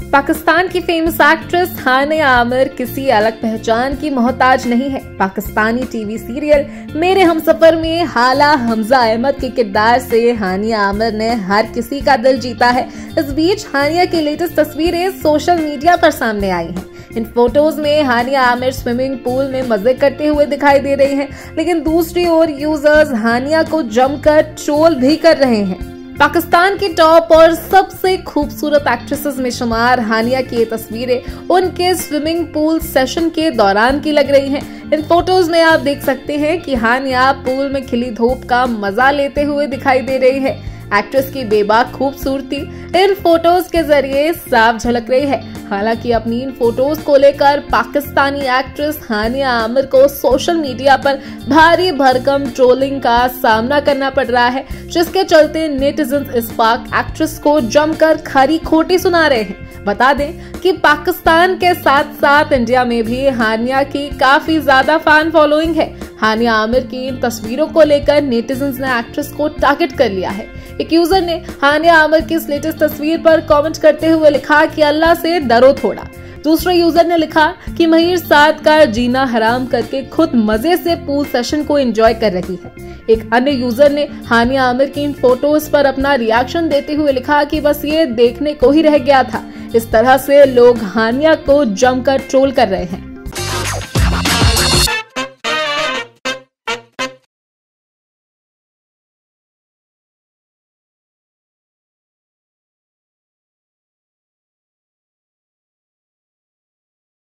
पाकिस्तान की famous actress हानिया आमिर किसी अलग पहचान की मोहताज नहीं है। पाकिस्तानी टीवी सीरियल मेरे हमसफर में हाला हमजा अहमद के किरदार से हानिया आमिर ने हर किसी का दिल जीता है। इस बीच हानिया की लेटेस्ट तस्वीरें सोशल मीडिया पर सामने आई हैं। इन फोटोज में हानिया आमिर स्विमिंग पूल में मजे करते हुए दिखाई दे रही हैं, लेकिन दूसरी ओर यूजर्स हानिया को जमकर ट्रोल भी कर रहे हैं। पाकिस्तान की टॉप और सबसे खूबसूरत एक्ट्रेसेस में शुमार हानिया की ये तस्वीरें उनके स्विमिंग पूल सेशन के दौरान की लग रही हैं। इन फोटोज में आप देख सकते हैं कि हानिया पूल में खिली धूप का मजा लेते हुए दिखाई दे रही है। एक्ट्रेस की बेबाक खूबसूरती इन फोटोज के जरिए साफ झलक रही है। हालांकि अपनी इन फोटोज को लेकर पाकिस्तानी एक्ट्रेस हानिया आमिर को सोशल मीडिया पर भारी भरकम ट्रोलिंग का सामना करना पड़ रहा है, जिसके चलते नेटिजन्स इस पाक एक्ट्रेस को जमकर खरी खोटी सुना रहे हैं। बता दें कि पाकिस्तान के साथ साथ इंडिया में भी हानिया की काफी ज्यादा फैन फॉलोइंग है। हानिया आमिर की इन तस्वीरों को लेकर नेटिजन्स ने एक्ट्रेस को टारगेट कर लिया है। एक यूजर ने हानिया आमिर की इस लेटेस्ट तस्वीर पर कमेंट करते हुए लिखा कि अल्लाह से डरो थोड़ा। दूसरे यूजर ने लिखा कि महिर साथ का जीना हराम करके खुद मजे से पूल सेशन को एंजॉय कर रही है। एक अन्य यूजर ने हानिया आमिर की इन फोटोज पर अपना रिएक्शन देते हुए लिखा कि बस ये देखने को ही रह गया था। इस तरह से लोग हानिया को जमकर ट्रोल कर रहे हैं।